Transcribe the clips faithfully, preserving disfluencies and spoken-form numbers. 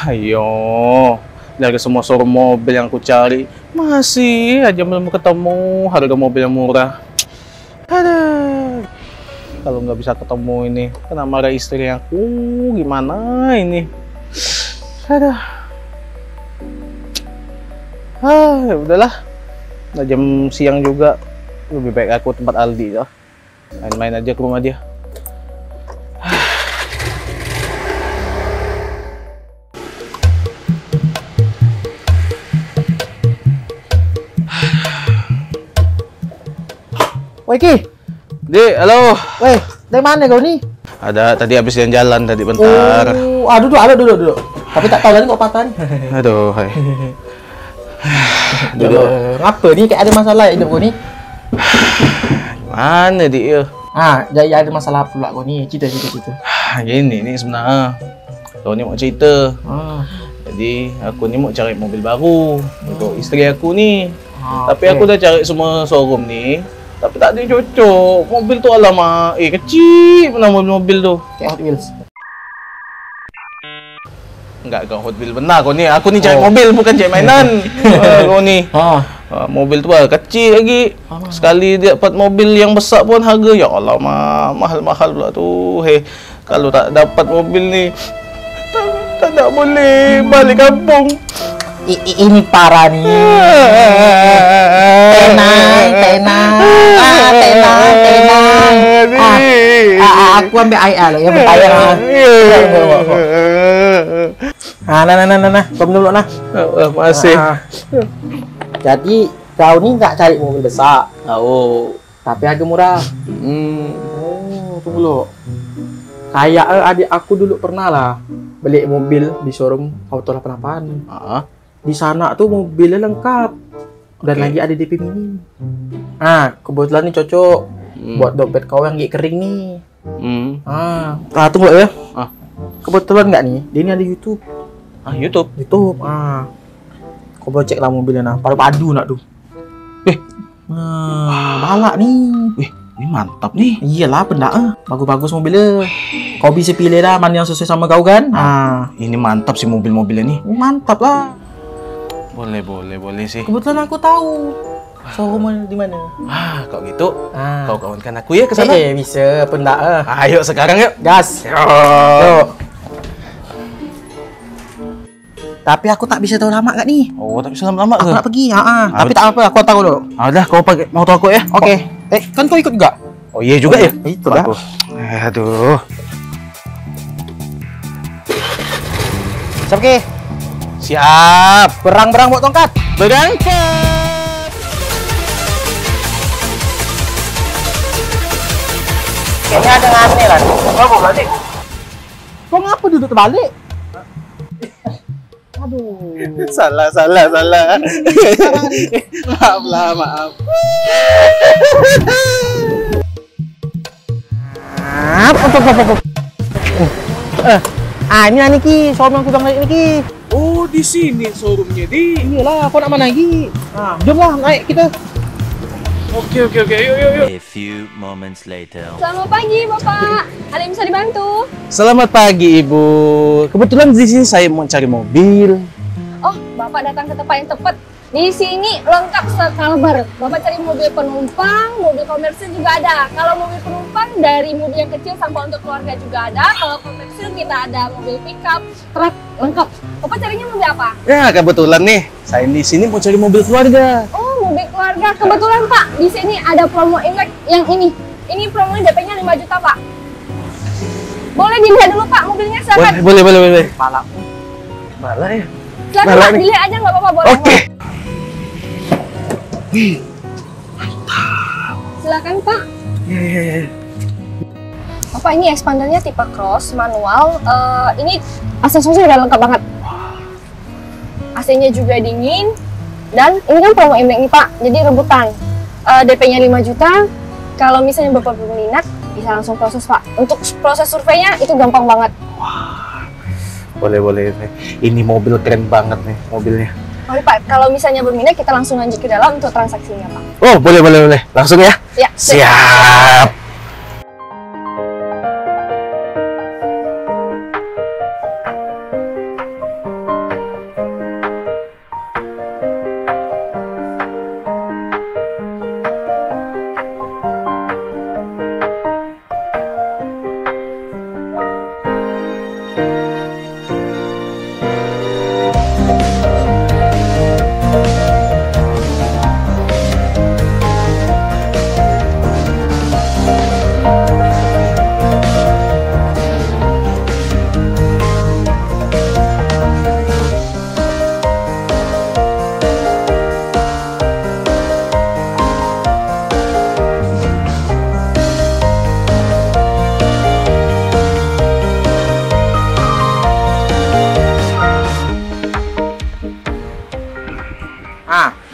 Ayo, dari semua showroom mobil yang aku cari, masih aja belum ketemu harga mobil yang murah. Aduh, kalau nggak bisa ketemu ini, kena marah istri aku, gimana ini? Aduh, ah, ya udahlah, udah jam siang juga, lebih baik aku tempat Aldi ya, main-main aja ke rumah dia. Woi Ki, Dek, halo. woi, dari mana kau nih? Ada tadi habis jalan-jalan tadi bentar. Oh, aduh, duduk, aduh, duduk, duduk. Tapi tak tahu lagi kok patah nih. Aduh, hai. Duduk. Ngapa nih? Kayak ada masalah hidup kau nih? Mana dia? Ah, jadi ada masalah pula kau nih. Cerita, cerita, cerita. Gini nih sebenarnya. Kau ni mau cerita. Ah. Jadi aku ni mau cari mobil baru untuk isteri aku ni. Ah, Tapi aku dah cari semua showroom ni. Tapi tak ada yang cocok. Mobil tu alamak, eh kecil mana mobil-mobil tu. Kayak Hot Wheels. Enggak, kau Hot Wheels benar kau ni. Aku ni cari Oh. mobil bukan cari mainan. Ah, kau ni. Ah. Ah, mobil tu lah kecil lagi. Ah. Sekali dia dapat mobil yang besar pun harga ya Allah mah, mahal-mahal pula tu. Hei, kalau tak dapat mobil ni tak, tak nak boleh balik kampung. I, i, ini parah nih. Tenang, tenang. Ah, tenang, tenang. Ah, ah, ah, aku ambil air lo, yang bertayar. Ah, ah, nah, nah, nah, nah, nah. Kau minum dulu, nah. Ah, masih. Ah, ah. Jadi kau nih nggak cari mobil besar, Oh. tapi harga murah. Hmm. Oh, tunggu lo. Kayak eh, adik aku dulu pernah lah beli mobil di showroom Auto delapan puluh delapan. Ah. Di sana tuh mobilnya lengkap dan Oke. lagi ada D P mini. Ah, kebetulan nih cocok Hmm. buat dompet kau yang gigi kering nih. Hmm. Ah, ah tunggu ya. Ah. Kebetulan nggak nih? Dia ini ada YouTube. Ah, YouTube. YouTube. Ah, kau boleh cek lah mobilnya nah. Paru padu nak tuh. Eh. Nah, balak nih. Wih, ini mantap nih. Iyalah, benda ah. Bagus-bagus mobilnya. Kau bisa pilih lah mana yang sesuai sama kau kan? Ah, Ini mantap sih mobil-mobilnya nih. mantap lah. Boleh, boleh, boleh sih. Kebetulan aku tahu showroom di mana. Ah, kalau gitu Ah. kau kawankan aku ya ke sana. Eh, bisa, apa enggak? Ah. Ayo sekarang yuk. Gas. Yo. Yuk. Tapi aku tak bisa tahu lama nggak nih? Oh, tapi lama-lama Aku ke? nak pergi. Ah, ah. Ah, Tapi tak apa, aku tahu dulu. Ah, udah kau pakai motor aku ya. Oke. Eh, kan kau ikut juga? Oh iya juga ya. Itu dah. Aku. Eh, aduh. Siap ke? Siap. Berang-berang buat tongkat. Berangkat. Kayaknya ada aneh lah. Apa berarti? Kau ngapa duduk terbalik? Aduh. Salah, salah, salah. Maaf lah, maaf. Apa? Apa? Apa? Apa? Eh, ah ini nih Ki, showroom yang aku bilang ini Ki. Oh, di sini showroomnya di. Iyalah, aku nak mana lagi? Ah, jom lah naik kita. Oke, oke, oke. Yuk, yuk, yuk. A few moments later. Selamat pagi, Bapak. Ada yang bisa dibantu? Selamat pagi, Ibu. Kebetulan di sini saya mau cari mobil. Oh, Bapak datang ke tempat yang tepat. Di sini lengkap sekaliber. Bapak cari mobil penumpang, mobil komersil juga ada. Kalau mobil penumpang dari mobil yang kecil sampai untuk keluarga juga ada. Kalau komersil kita ada mobil pickup, truk, lengkap. Bapak carinya mobil apa? Ya, kebetulan nih. Saya di sini mau cari mobil keluarga. Oh, mobil keluarga. Kebetulan Pak, di sini ada promo Imlek yang ini. Ini promonya D P-nya lima juta, Pak. Boleh dilihat dulu, Pak, mobilnya silakan. Boleh, boleh, boleh, boleh. Malam. Malah ya. Silakan, Malah Pak, nih. dilihat aja nggak apa-apa, boleh. Oke. Silakan, Pak. Ya, ya, ya. Bapak, ini expandernya tipe cross manual. Eh, ini aksesorisnya udah lengkap banget. A C-nya juga dingin. Dan ini kan promo Imlek nih Pak, jadi rebutan. Eh, D P-nya lima juta. Kalau misalnya Bapak berminat, bisa langsung proses Pak. Untuk proses surveinya itu gampang banget. Boleh, boleh. Ini mobil keren banget nih mobilnya. Oke Pak, kalau misalnya berminat kita langsung lanjut ke dalam untuk transaksinya Pak. Oh, boleh, boleh, boleh. Langsung ya. Ya, Siap.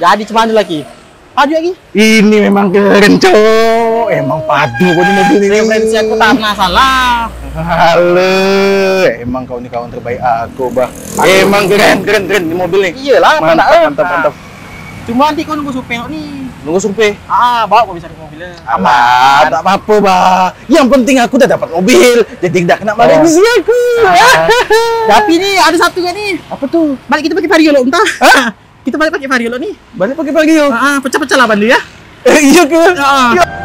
Jadi cuma ada lagi. Padu lagi. Ini memang keren, Cok. Emang padu kau di mobil ini. Referensi aku tak pernah salah. Halo, emang kau ini kawan terbaik aku, Bah. Emang keren, keren, keren di mobil nih. Iyalah, Mantap, eh. mantap, mantap. Cuma nanti kau nunggu supir nih. Nunggu survei. Ah, bawa kau bisa di mobilnya. Aman, tak apa-apa, Bah. Yang penting aku udah dapat mobil, jadi tidak kena marah Oh. misi aku. Tapi nih ada satu kan nih. Apa tuh? Balik kita pakai Vario lo, entah. Kita balik pakai Vario lo nih. Balik pakai pagi yo. Ah, pecah-pecah lah bandu ya. Eh, iya ke? Ah.